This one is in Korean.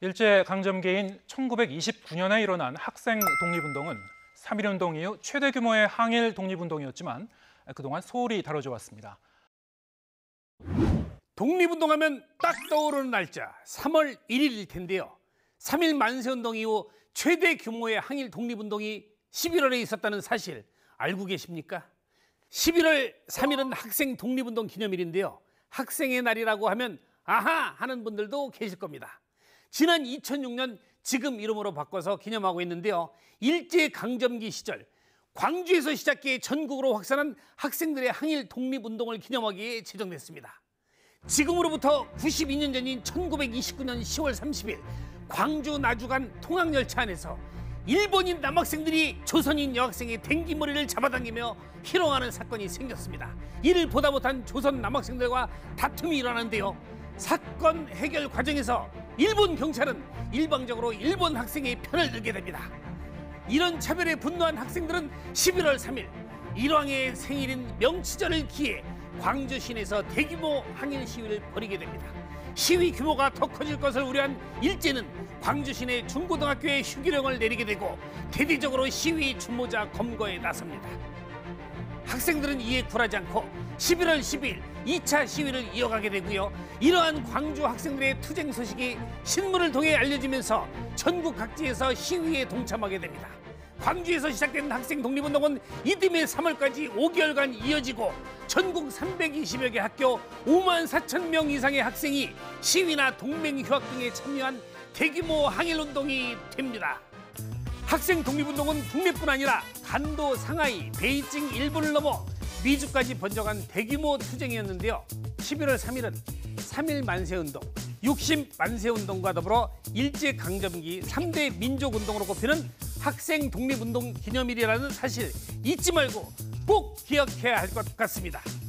일제강점기인 1929년에 일어난 학생 독립운동은 3.1운동 이후 최대 규모의 항일 독립운동이었지만 그동안 소홀히 다뤄져 왔습니다. 독립운동하면 딱 떠오르는 날짜 3월 1일일 텐데요. 3.1 만세운동 이후 최대 규모의 항일 독립운동이 11월에 있었다는 사실 알고 계십니까? 11월 3일은 학생 독립운동 기념일인데요. 학생의 날이라고 하면 아하 하는 분들도 계실 겁니다. 지난 2006년 지금 이름으로 바꿔서 기념하고 있는데요. 일제강점기 시절 광주에서 시작해 전국으로 확산한 학생들의 항일 독립운동을 기념하기에 제정됐습니다. 지금으로부터 92년 전인 1929년 10월 30일 광주 나주간 통학열차 안에서 일본인 남학생들이 조선인 여학생의 댕기머리를 잡아당기며 희롱하는 사건이 생겼습니다. 이를 보다 못한 조선 남학생들과 다툼이 일어나는데요. 사건 해결 과정에서 일본 경찰은 일방적으로 일본 학생의 편을 들게 됩니다. 이런 차별에 분노한 학생들은 11월 3일 일왕의 생일인 명치절을 기해 광주 시내에서 대규모 항일 시위를 벌이게 됩니다. 시위 규모가 더 커질 것을 우려한 일제는 광주 시내 중고등학교에 휴교령을 내리게 되고 대대적으로 시위 주모자 검거에 나섭니다. 학생들은 이에 굴하지 않고 11월 10일 2차 시위를 이어가게 되고요. 이러한 광주 학생들의 투쟁 소식이 신문을 통해 알려지면서 전국 각지에서 시위에 동참하게 됩니다. 광주에서 시작된 학생 독립운동은 이듬해 3월까지 5개월간 이어지고 전국 320여 개 학교 5만 4천 명 이상의 학생이 시위나 동맹휴학 등에 참여한 대규모 항일운동이 됩니다. 학생 독립운동은 국내뿐 아니라 간도, 상하이, 베이징, 일본을 넘어 미주까지 번져간 대규모 투쟁이었는데요. 11월 3일은 3.1 만세운동, 60 만세운동과 더불어 일제강점기 3대 민족운동으로 꼽히는 학생 독립운동 기념일이라는 사실 잊지 말고 꼭 기억해야 할 것 같습니다.